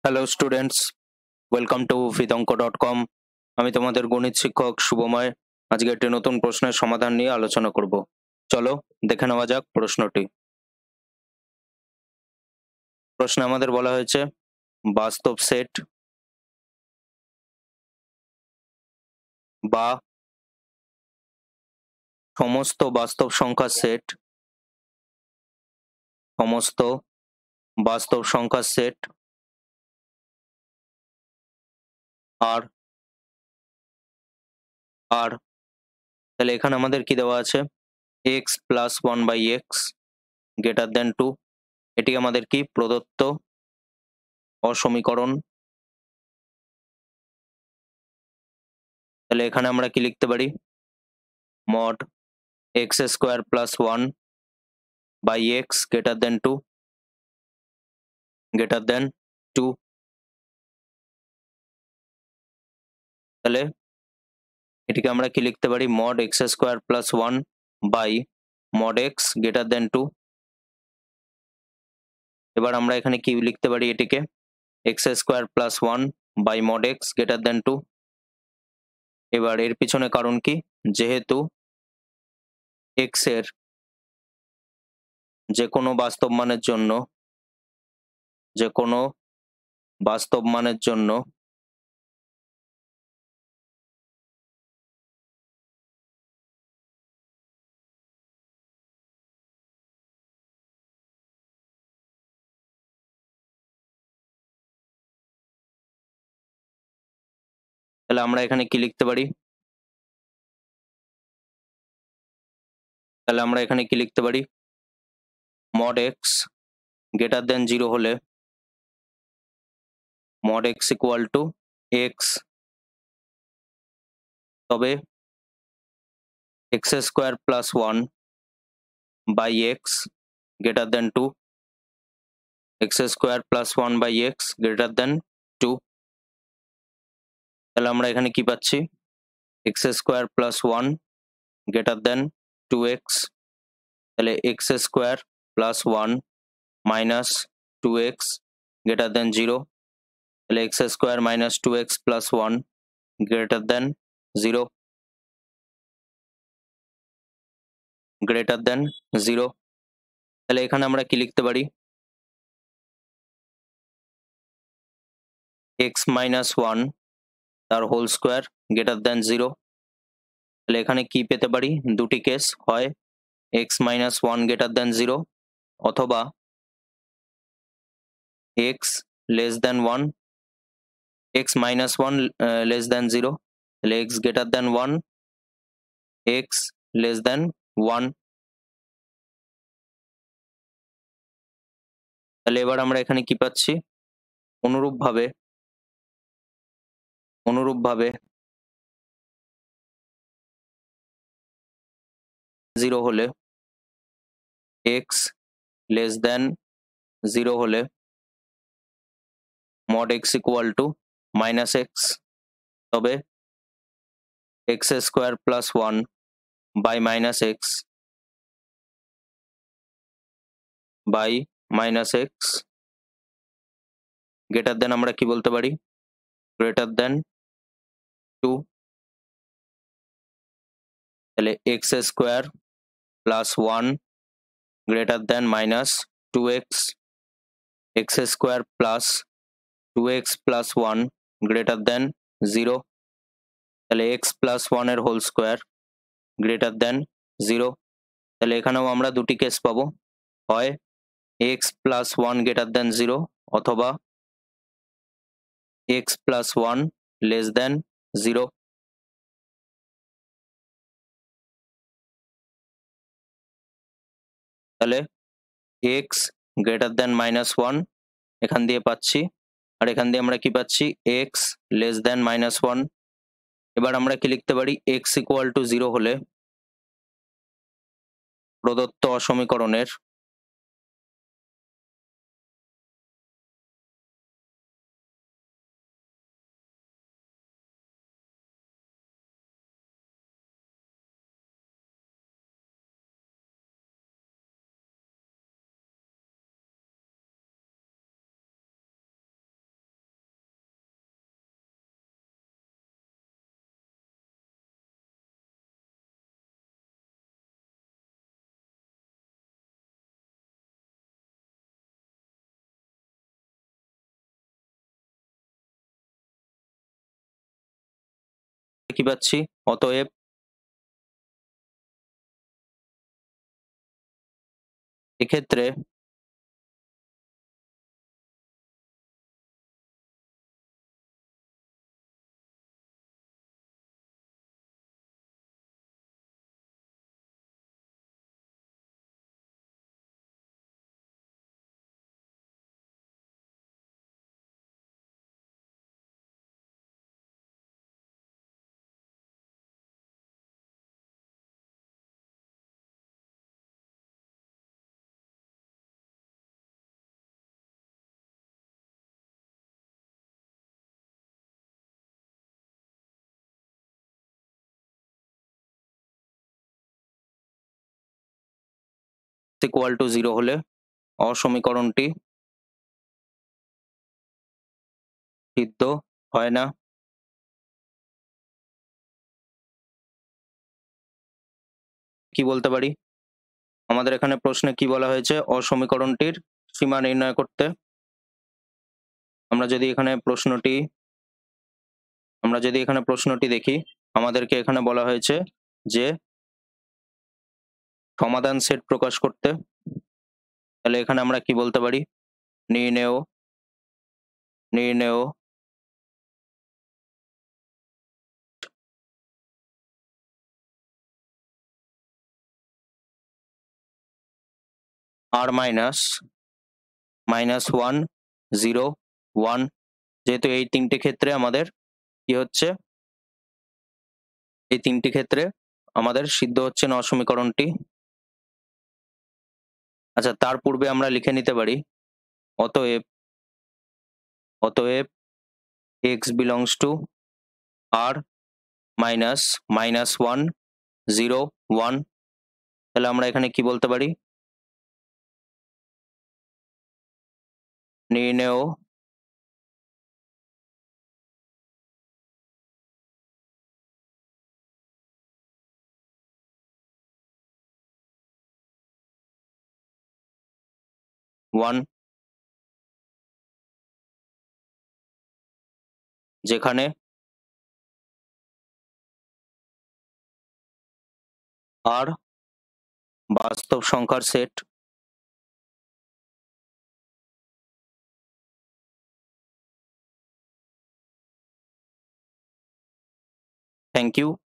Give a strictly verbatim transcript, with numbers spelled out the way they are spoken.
Hello students, welcome to ফিতঙ্ক dot com. আমি তোমাদের গণিত শিক্ষক শুভময়। আজকে একটি নতুন প্রশ্নের সমাধান নিয়ে আলোচনা করব। চলো দেখে নেওয়া যাক প্রশ্নটি। প্রশ্নে আমাদের বলা হয়েছে বাস্তব সেট বা সমস্ত বাস্তব সংখ্যার সেট সমস্ত বাস্তব সংখ্যার সেট আর আর তাহলে এখানে আমাদের কি দেওয়া আছে, x plus one by x greater than two. এটি আমাদের কি প্রদত্ত অসমীকরণ। তাহলে এখানে আমরা কি লিখতে পারি, mod x square plus one by x greater than two greater than two. তাহলে এটিকে আমরা কি লিখতে পারি, mod x square plus one by mod x greater than two. এবার আমরা এখানে কি লিখতে পারি, এটিকে x square plus one by mod x greater than two. এবার এর পিছনে কারণ কি, যেহেতু এক্স এর যে কোনো বাস্তব মানের জন্য যে কোনো বাস্তব মানের জন্য তাহলে আমরা এখানে কি লিখতে পারি, তাহলে আমরা এখানে কি লিখতে পারি, mod x greater than zero হলে mod x equal to x, তবে x square plus one by x greater than two x square plus one by x greater than two. তাহলে আমরা এখানে কি পাচ্ছি, x square plus one greater than two x. তাহলে x square plus one minus two x greater than zero. তাহলে x square minus two x plus one greater than zero greater than zero. তাহলে এখানে আমরা কি লিখতে পারি, x minus one তার whole square greater than zero. তাহলে এখানে কি পেতে পারি, দুটি কেস, হয় x minus one greater than zero অথবা x less than one x minus one less than zero. তাহলে x greater than one x less than one. তাহলে এবার আমরা এখানে কি পাচ্ছি, অনুরূপভাবে অনুরূপভাবে জিরো হলে এক্স লেস দেন জিরো হলে mod x equal to minus x, তবে x square plus one by minus x by minus x greater than আমরা কি বলতে পারি, গ্রেটার দেন টু। তাহলে x square plus one greater than minus two x x square plus two x plus one greater than zero. তাহলে x plus one এর whole square greater than zero. তাহলে এখানেও আমরা দুটি কেস পাবো, হয় x plus one greater than zero অথবা x plus one less than zero. তাহলে x greater than minus one এখান দিয়ে পাচ্ছি, আর এখান দিয়ে আমরা কি পাচ্ছি, x less than minus one. এবার আমরা কি লিখতে পারি, এক্স ইকুয়াল টু জিরো হলে প্রদত্ত অসমীকরণের কি পাচ্ছি, অতএব এক্ষেত্রে ইকুয়াল টু জিরো হলে অসমীকরণটি সিদ্ধ হয় না। কি বলতে পারি, আমাদের এখানে প্রশ্নে কি বলা হয়েছে, অসমীকরণটির সীমা নির্ণয় করতে। আমরা যদি এখানে প্রশ্নটি আমরা যদি এখানে প্রশ্নটি দেখি, আমাদেরকে এখানে বলা হয়েছে যে সমাধান সেট প্রকাশ করতে। তাহলে এখানে আমরা কি বলতে পারি, নির্ণেয় নির্ণেয় R minus minus one zero one, যেহেতু এই তিনটে ক্ষেত্রে আমাদের কি হচ্ছে, এই তিনটি ক্ষেত্রে আমাদের সিদ্ধ হচ্ছে না অসমীকরণটি। আচ্ছা, তার পূর্বে আমরা লিখে নিতে পারি অতএব অতএব x belongs to R minus minus one zero one. তাহলে আমরা এখানে কি বলতে পারি, নির্ণেয় ওয়ান, যেখানে আর বাস্তব সংখ্যার সেট। Thank you.